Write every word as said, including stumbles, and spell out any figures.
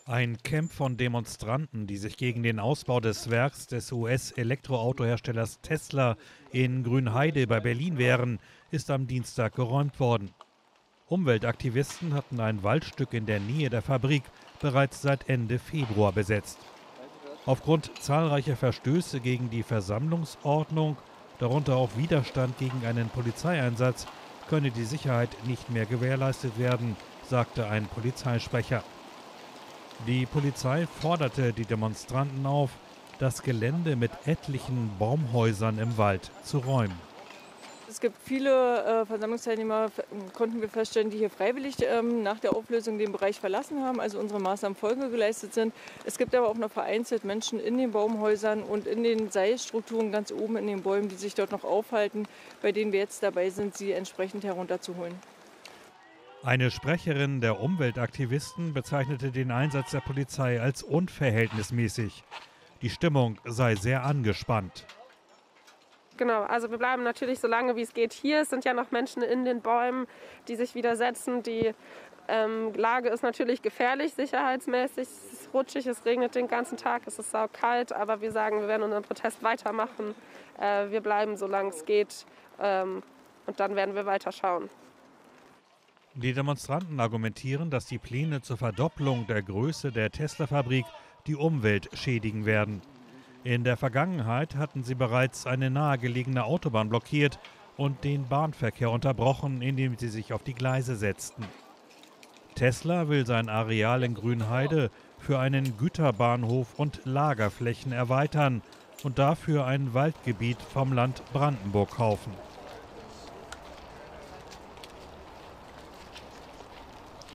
Ein Camp von Demonstranten, die sich gegen den Ausbau des Werks des U S-Elektroautoherstellers Tesla in Grünheide bei Berlin wehren, ist am Dienstag geräumt worden. Umweltaktivisten hatten ein Waldstück in der Nähe der Fabrik bereits seit Ende Februar besetzt. Aufgrund zahlreicher Verstöße gegen die Versammlungsordnung, darunter auch Widerstand gegen einen Polizeieinsatz, könne die Sicherheit nicht mehr gewährleistet werden, sagte ein Polizeisprecher. Die Polizei forderte die Demonstranten auf, das Gelände mit etlichen Baumhäusern im Wald zu räumen. Es gibt viele äh, Versammlungsteilnehmer, konnten wir feststellen, die hier freiwillig ähm, nach der Auflösung den Bereich verlassen haben, also unsere Maßnahmen Folge geleistet sind. Es gibt aber auch noch vereinzelt Menschen in den Baumhäusern und in den Seilstrukturen ganz oben in den Bäumen, die sich dort noch aufhalten, bei denen wir jetzt dabei sind, sie entsprechend herunterzuholen. Eine Sprecherin der Umweltaktivisten bezeichnete den Einsatz der Polizei als unverhältnismäßig. Die Stimmung sei sehr angespannt. Genau, also wir bleiben natürlich so lange wie es geht hier. Es sind ja noch Menschen in den Bäumen, die sich widersetzen. Die ähm, Lage ist natürlich gefährlich, sicherheitsmäßig. Es ist rutschig, es regnet den ganzen Tag, es ist saukalt. Aber wir sagen, wir werden unseren Protest weitermachen. Äh, wir bleiben so lange es geht ähm, und dann werden wir weiter schauen. Die Demonstranten argumentieren, dass die Pläne zur Verdopplung der Größe der Tesla-Fabrik die Umwelt schädigen werden. In der Vergangenheit hatten sie bereits eine nahegelegene Autobahn blockiert und den Bahnverkehr unterbrochen, indem sie sich auf die Gleise setzten. Tesla will sein Areal in Grünheide für einen Güterbahnhof und Lagerflächen erweitern und dafür ein Waldgebiet vom Land Brandenburg kaufen.